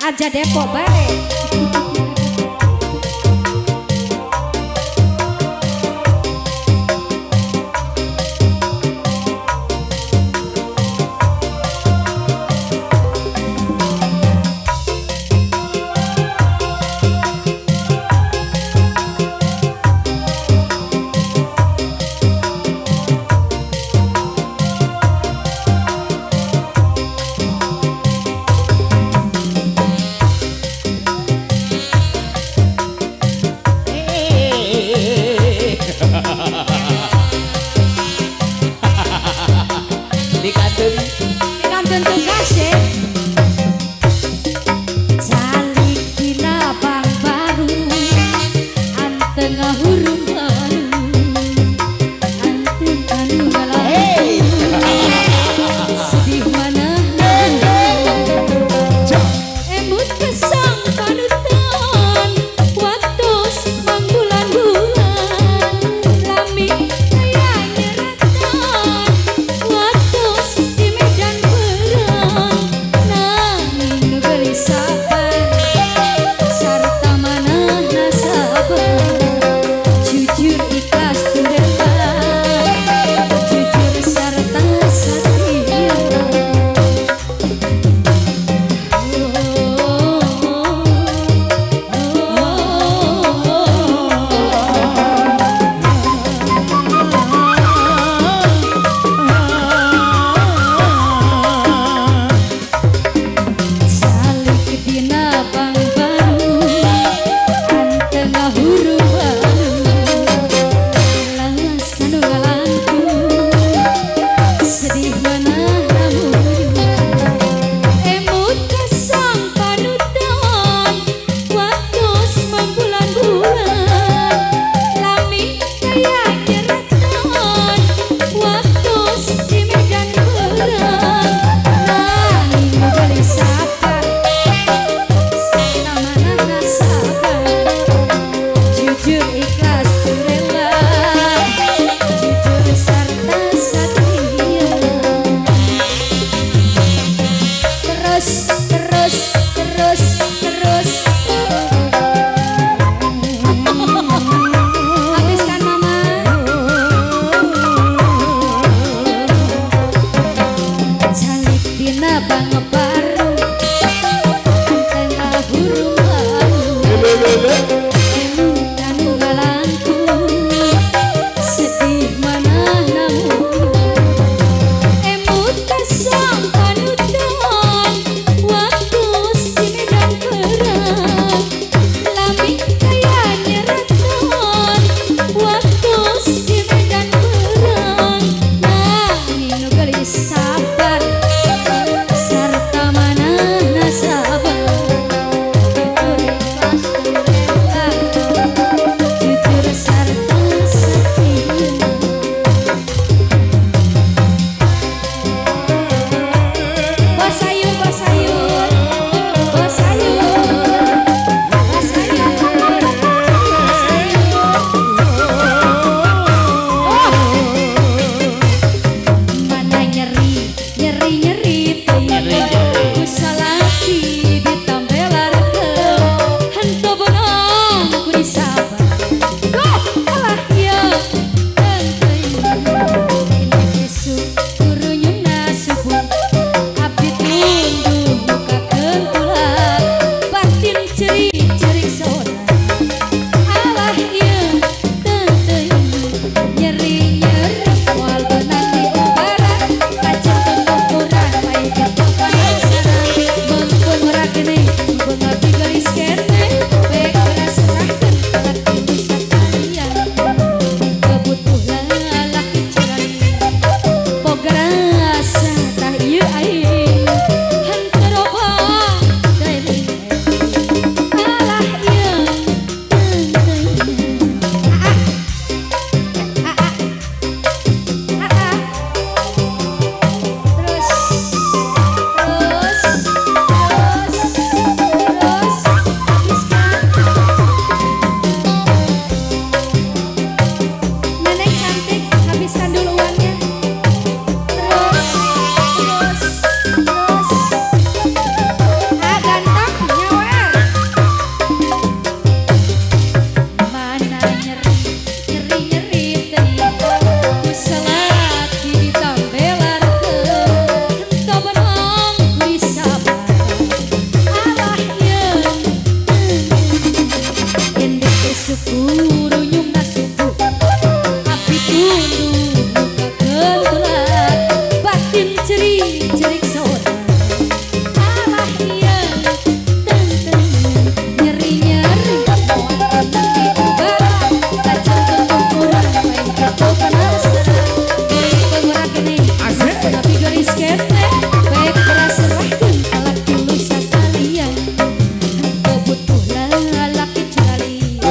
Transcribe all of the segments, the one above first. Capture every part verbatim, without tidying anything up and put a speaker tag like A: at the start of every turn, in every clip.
A: aja Depok bare.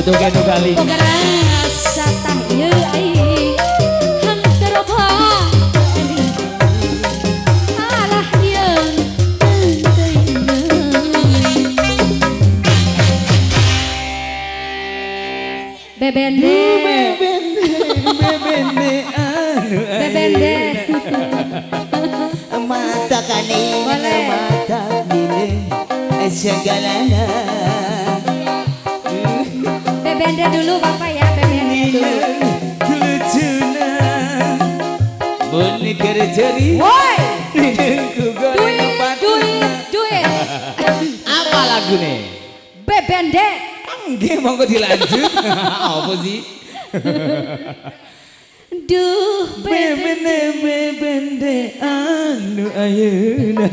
A: Untuk itu kali
B: rasa tah ye ai henteu apa alah yeun bebende
A: bebende bebende anu
B: bebende
A: mata kaning mata kini segalana
B: bebende dulu Bapak ya bebende dulu
A: lucuna boni kerjeri
B: woi
A: duit
B: duit duit
A: apa lagu nih
B: bebende
A: enggak mau kok dilanjut apa sih
B: duh
A: bebende bebende anu ayeuna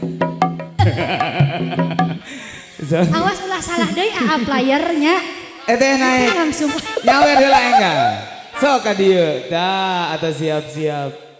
B: awas ulah salah deui A A playernya
A: eteh naik
B: langsung
A: nyawer heula enggak sok ka dieu dah atau siap-siap